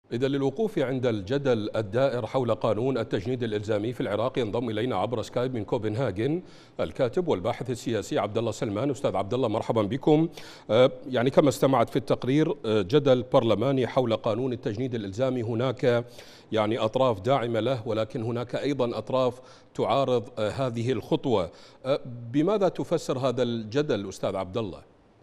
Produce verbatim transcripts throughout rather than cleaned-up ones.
إذا للوقوف عند الجدل الدائر حول قانون التجنيد الإلزامي في العراق، ينضم إلينا عبر سكايب من كوبنهاجن الكاتب والباحث السياسي عبد الله سلمان. أستاذ عبد الله، مرحبا بكم. يعني كما استمعت في التقرير، جدل برلماني حول قانون التجنيد الإلزامي. هناك يعني أطراف داعمة له، ولكن هناك أيضا أطراف تعارض هذه الخطوة. بماذا تفسر هذا الجدل أستاذ عبد الله؟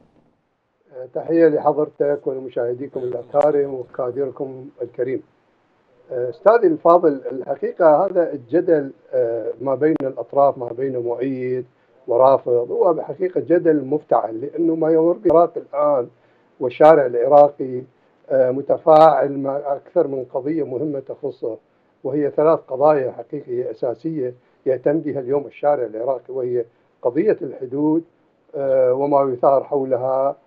تحية لحضرتك ولمشاهديكم الأكارم وكادركم الكريم. أستاذي الفاضل، الحقيقة هذا الجدل ما بين الأطراف، ما بين مؤيد ورافض، هو بحقيقة جدل مفتعل، لأنه ما يمر بالعراق الآن والشارع العراقي متفاعل مع أكثر من قضية مهمة تخصه، وهي ثلاث قضايا حقيقية أساسية يهتم بها اليوم الشارع العراقي، وهي قضية الحدود وما يثار حولها،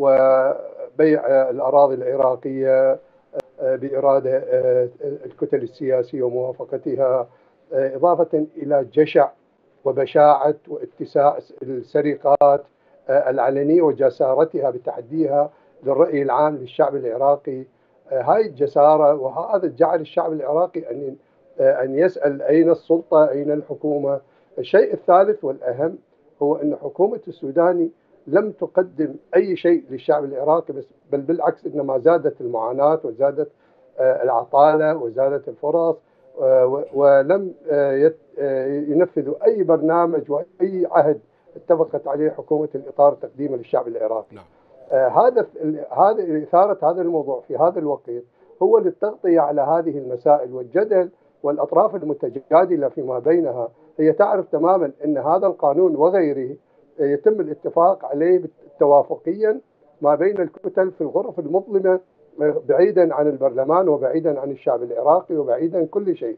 وبيع الأراضي العراقية بإرادة الكتل السياسية وموافقتها، إضافة إلى جشع وبشاعة واتساع السرقات العلنية وجسارتها بتحديها للرأي العام للشعب العراقي. هاي الجسارة وهذا جعل الشعب العراقي أن أن يسأل أين السلطة، أين الحكومة. الشيء الثالث والأهم هو أن حكومة السوداني لم تقدم أي شيء للشعب العراقي، بس بل بالعكس، إنما زادت المعاناة وزادت العطالة وزادت الفرص، ولم ينفذوا أي برنامج وأي عهد اتفقت عليه حكومة الإطار تقديمه للشعب العراقي. نعم. هذا هذا إثارة هذا الموضوع في هذا الوقت هو للتغطية على هذه المسائل والجدل، والأطراف المتجادلة فيما بينها هي تعرف تماما أن هذا القانون وغيره يتم الاتفاق عليه توافقيا ما بين الكتل في الغرف المظلمة، بعيدا عن البرلمان وبعيدا عن الشعب العراقي وبعيدا عن كل شيء.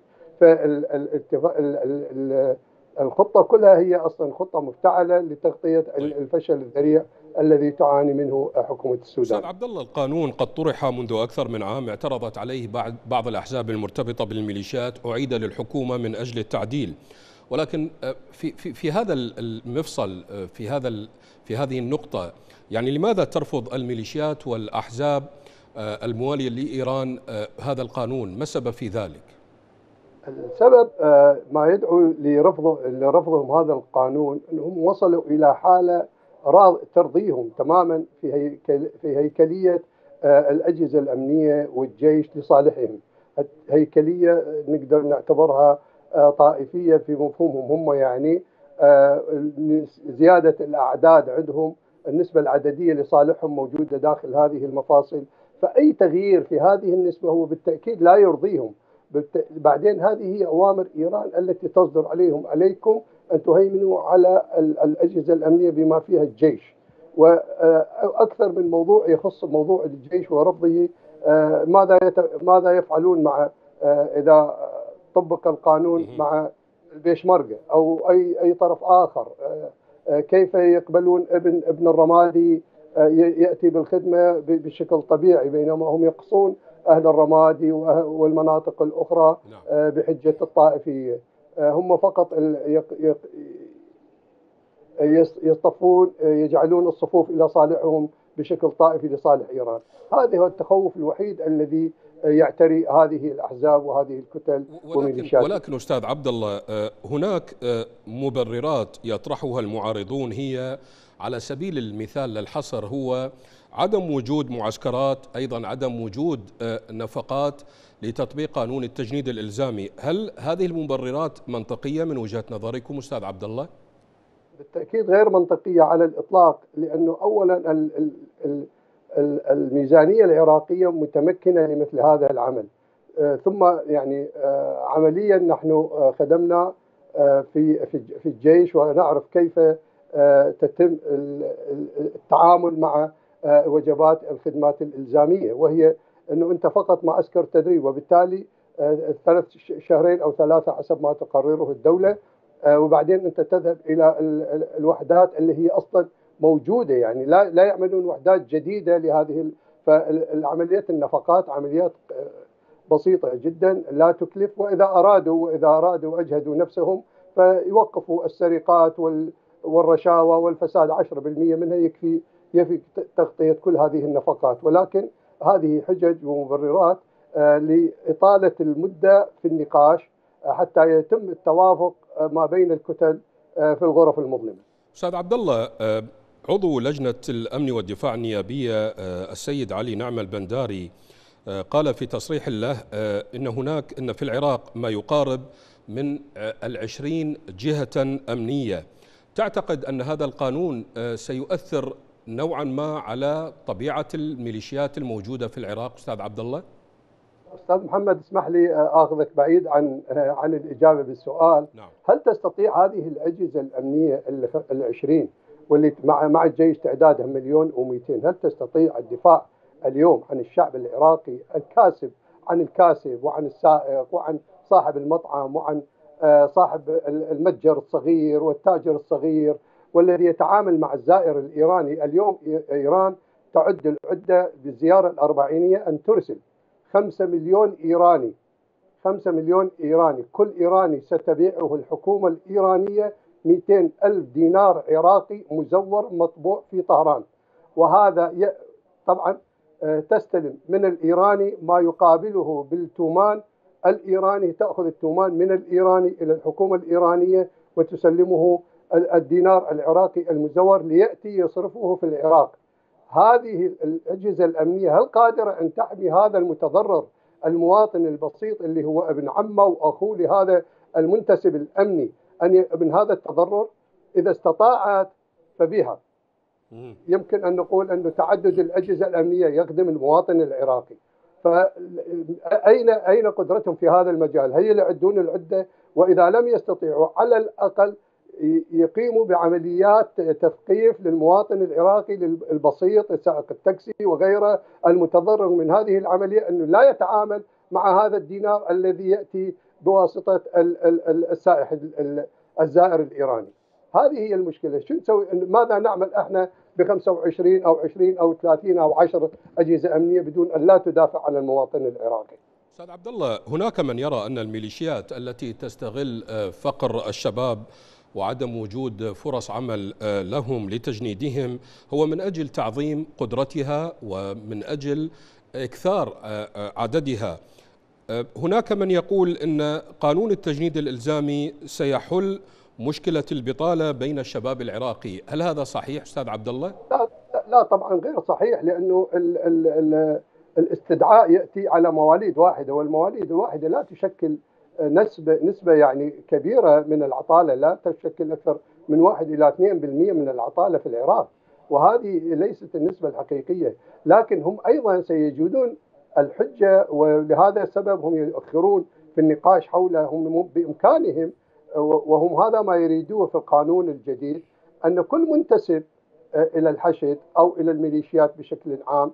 فالخطة كلها هي أصلا خطة مفتعلة لتغطية الفشل الذريع الذي تعاني منه حكومة السودان. أستاذ عبد الله، القانون قد طرح منذ أكثر من عام، اعترضت عليه بعض الأحزاب المرتبطة بالميليشيات، أعيد للحكومة من أجل التعديل، ولكن في في في هذا المفصل، في هذا في هذه النقطة، يعني لماذا ترفض الميليشيات والأحزاب الموالية لإيران هذا القانون؟ ما السبب في ذلك؟ السبب ما يدعو لرفضه لرفضهم هذا القانون أنهم وصلوا إلى حالة ترضيهم تماما في هيكل في هيكلية الأجهزة الأمنية والجيش لصالحهم. هيكلية نقدر نعتبرها طائفية في مفهومهم هم، يعني زيادة الأعداد عندهم، النسبة العددية لصالحهم موجودة داخل هذه المفاصل، فأي تغيير في هذه النسبة هو بالتأكيد لا يرضيهم. بعدين هذه هي أوامر إيران التي تصدر عليهم: عليكم أن تهيمنوا على الأجهزة الأمنية بما فيها الجيش. وأكثر من موضوع يخص موضوع الجيش ورفضه، ماذا ماذا يفعلون مع إذا طبق القانون مع البيشمركة أو أي أي طرف آخر؟ كيف يقبلون ابن ابن الرمادي يأتي بالخدمة بشكل طبيعي، بينما هم يقصون أهل الرمادي والمناطق الأخرى بحجة الطائفية؟ هم فقط يصطفون، يجعلون الصفوف إلى صالحهم بشكل طائفي لصالح إيران. هذا هو التخوف الوحيد الذي يعتري هذه الأحزاب وهذه الكتل ولكن, ولكن أستاذ عبد الله، هناك مبررات يطرحها المعارضون، هي على سبيل المثال للحصر هو عدم وجود معسكرات، أيضا عدم وجود نفقات لتطبيق قانون التجنيد الإلزامي. هل هذه المبررات منطقية من وجهة نظركم أستاذ عبد الله؟ بالتأكيد غير منطقية على الإطلاق، لأنه أولا الميزانية العراقية متمكنة لمثل هذا العمل. ثم يعني عمليا نحن خدمنا في في الجيش ونعرف كيف تتم التعامل مع وجبات الخدمات الإلزامية، وهي أنه أنت فقط معسكر تدريب، وبالتالي ثلاث شهرين أو ثلاثة حسب ما تقرره الدولة، وبعدين أنت تذهب إلى الوحدات اللي هي أصلا موجودة، يعني لا لا يعملون وحدات جديدة لهذه. فالعمليات النفقات عمليات بسيطة جدا لا تكلف، وإذا أرادوا وإذا أرادوا أجهدوا نفسهم فيوقفوا السرقات والرشاوى والفساد، عشرة بالمئة منها يكفي يكفي تغطية كل هذه النفقات. ولكن هذه حجج ومبررات لإطالة المدة في النقاش حتى يتم التوافق ما بين الكتل في الغرف المظلمة. أستاذ عبد الله، عضو لجنة الأمن والدفاع النيابية السيد علي نعم البنداري قال في تصريح له إن هناك إن في العراق ما يقارب من العشرين جهة أمنية. تعتقد أن هذا القانون سيؤثر نوعا ما على طبيعة الميليشيات الموجودة في العراق أستاذ عبد الله؟ أستاذ محمد، اسمح لي آخذك بعيد عن عن الإجابة بالسؤال. نعم. هل تستطيع هذه الأجهزة الأمنية العشرين واللي مع مع الجيش تعدادها مليون ومئتين، هل تستطيع الدفاع اليوم عن الشعب العراقي الكاسب عن الكاسب وعن السائق وعن صاحب المطعم وعن صاحب المتجر الصغير والتاجر الصغير والذي يتعامل مع الزائر الإيراني؟ اليوم إيران تعد العدة بالزيارة الأربعينية أن ترسل خمسة مليون إيراني خمسة مليون إيراني كل إيراني ستبيعه الحكومة الإيرانية مئتين ألف دينار عراقي مزور مطبوع في طهران. وهذا طبعا تستلم من الإيراني ما يقابله بالتومان الإيراني، تأخذ التومان من الإيراني إلى الحكومة الإيرانية وتسلمه الدينار العراقي المزور ليأتي يصرفه في العراق. هذه الأجهزة الأمنية هل قادرة أن تحمي هذا المتضرر المواطن البسيط اللي هو ابن عمه وأخوه لهذا المنتسب الأمني أن من هذا التضرر؟ إذا استطاعت فبها. يمكن أن نقول أن تعدد الأجهزة الأمنية يخدم المواطن العراقي، فأين أين قدرتهم في هذا المجال؟ هي يعدون العدة، وإذا لم يستطيعوا على الأقل يقيموا بعمليات تثقيف للمواطن العراقي البسيط سائق التاكسي وغيره المتضرر من هذه العملية أنه لا يتعامل مع هذا الدينار الذي يأتي بواسطة السائح الزائر الإيراني. هذه هي المشكلة. شو نسوي؟ ماذا نعمل احنا ب خمسة وعشرين أو عشرين أو ثلاثين أو عشرة أجهزة أمنية بدون أن لا تدافع عن المواطن العراقي؟ أستاذ عبد الله، هناك من يرى أن الميليشيات التي تستغل فقر الشباب وعدم وجود فرص عمل لهم لتجنيدهم هو من أجل تعظيم قدرتها ومن أجل إكثار عددها. هناك من يقول أن قانون التجنيد الإلزامي سيحل مشكلة البطالة بين الشباب العراقي، هل هذا صحيح أستاذ عبد الله؟ لا, لا طبعا غير صحيح، لأنه ال ال ال الاستدعاء يأتي على مواليد واحدة، والمواليد الواحدة لا تشكل نسبة نسبة يعني كبيرة من العطالة، لا تشكل أكثر من واحد إلى اثنين بالمئة من العطالة في العراق، وهذه ليست النسبة الحقيقية. لكن هم أيضا سيجدون الحجة، ولهذا السبب هم يؤخرون في النقاش حوله. هم بإمكانهم، وهم هذا ما يريدوه في القانون الجديد، أن كل منتسب إلى الحشد أو إلى الميليشيات بشكل عام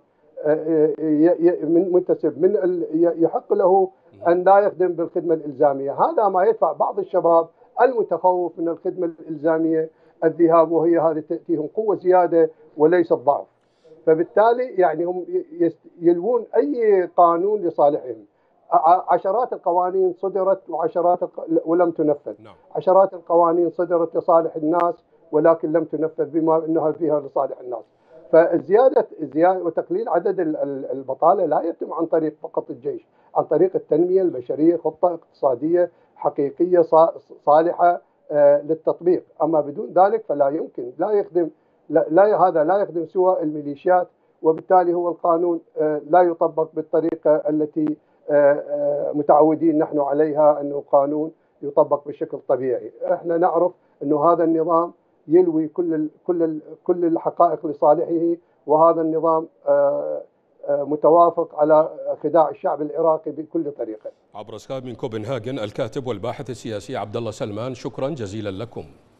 من منتسب من يحق له أن لا يخدم بالخدمة الإلزامية. هذا ما يدفع بعض الشباب المتخوف من الخدمة الإلزامية الذهاب، وهي هذه تأتيهم قوة زيادة وليس ضعف. فبالتالي يعني هم يلوون أي قانون لصالحهم. عشرات القوانين صدرت وعشرات ولم تنفذ. عشرات القوانين صدرت لصالح الناس ولكن لم تنفذ بما أنها فيها لصالح الناس. فالزيادة زيادة وتقليل عدد البطالة لا يتم عن طريق فقط الجيش، عن طريق التنمية البشرية، خطة اقتصادية حقيقية صالحة للتطبيق. أما بدون ذلك فلا يمكن، لا يخدم لا, لا هذا لا يخدم سوى الميليشيات، وبالتالي هو القانون لا يطبق بالطريقة التي متعودين نحن عليها، أنه قانون يطبق بشكل طبيعي. احنا نعرف أنه هذا النظام يلوي كل كل كل الحقائق لصالحه، وهذا النظام متوافق على خداع الشعب العراقي بكل طريقة. عبر سكايب من كوبنهاجن الكاتب والباحث السياسي عبد الله سلمان، شكرا جزيلا لكم.